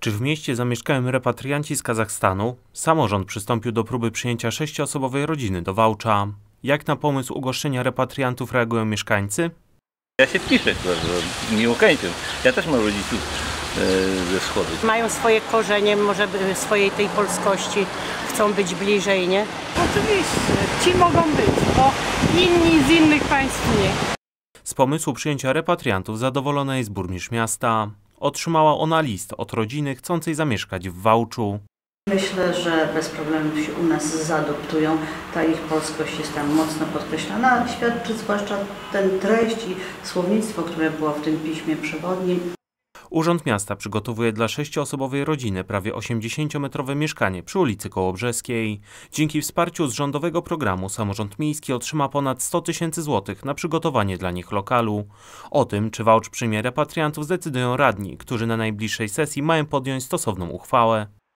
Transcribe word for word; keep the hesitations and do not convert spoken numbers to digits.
Czy w mieście zamieszkają repatrianci z Kazachstanu? Samorząd przystąpił do próby przyjęcia sześcioosobowej rodziny do Wałcza. Jak na pomysł ugoszczenia repatriantów reagują mieszkańcy? Ja się cieszę, że miło kończę. Ja też mam rodziców ze wschodu. Mają swoje korzenie, może swojej tej polskości, chcą być bliżej, nie? Oczywiście, ci mogą być, bo inni z innych państw nie. Z pomysłu przyjęcia repatriantów zadowolona jest burmistrz miasta. Otrzymała ona list od rodziny chcącej zamieszkać w Wałczu. Myślę, że bez problemu się u nas zaadoptują. Ta ich polskość jest tam mocno podkreślana. Świadczy zwłaszcza ten treść i słownictwo, które było w tym piśmie przewodnim. Urząd Miasta przygotowuje dla sześcioosobowej rodziny prawie osiemdziesięciometrowe mieszkanie przy ulicy Kołobrzeskiej. Dzięki wsparciu z rządowego programu samorząd miejski otrzyma ponad sto tysięcy złotych na przygotowanie dla nich lokalu. O tym, czy Wałcz przyjmie repatriantów, zdecydują radni, którzy na najbliższej sesji mają podjąć stosowną uchwałę.